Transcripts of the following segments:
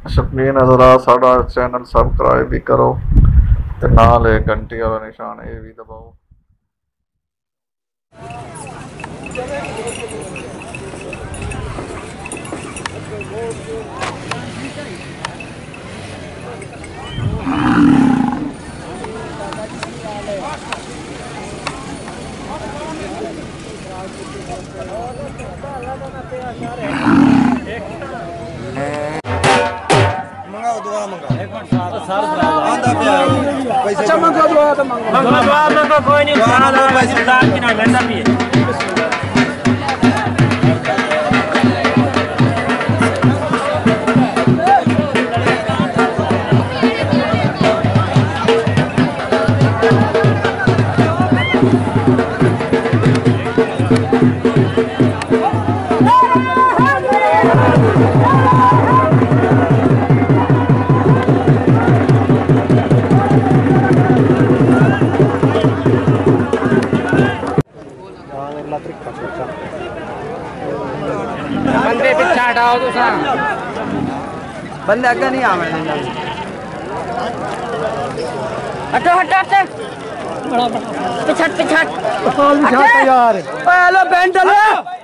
شوقین حضرات ساڈا چینل سبسکرائب بھی کرو تے نال گھنٹی والا نشان یہ بھی دباؤ۔ اچھا منگو دعا تو منگو کوئی نہیں بندے پیچھے ہٹاؤ تو بندے اگے نہیں آویں ہٹو ہٹو ہٹو پچھٹ پچھٹ یار پہلو بینڈ لو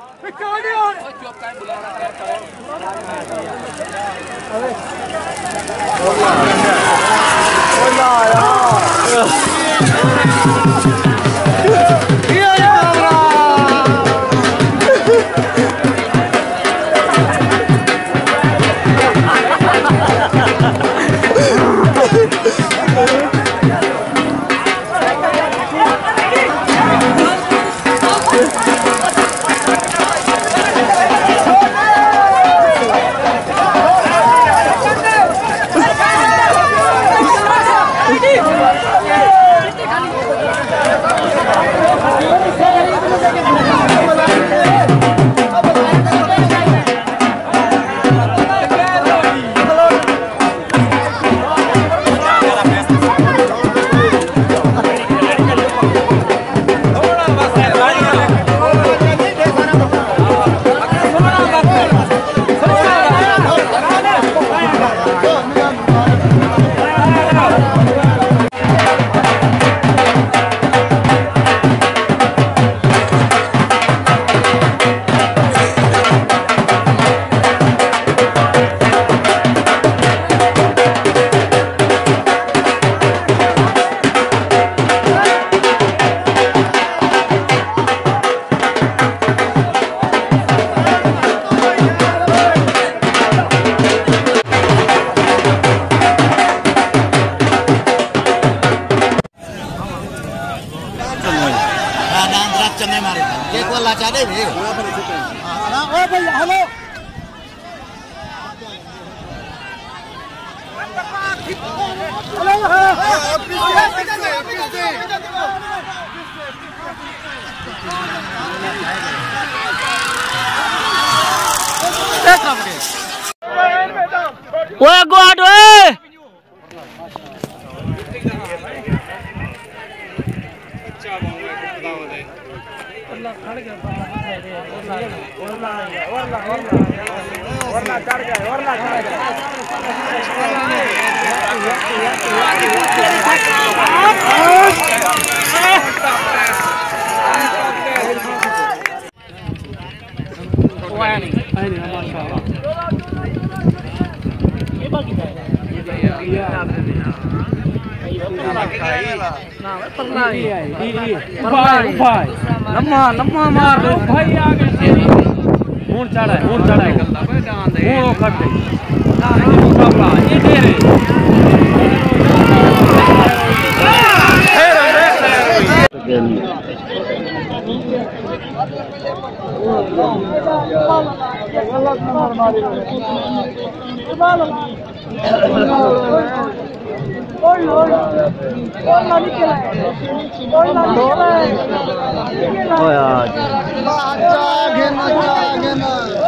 لما مار لو بھائی آگے ہون چڑھا ہے ہون کھٹ گئی مقابلہ یہ دے رہے Oh, yeah.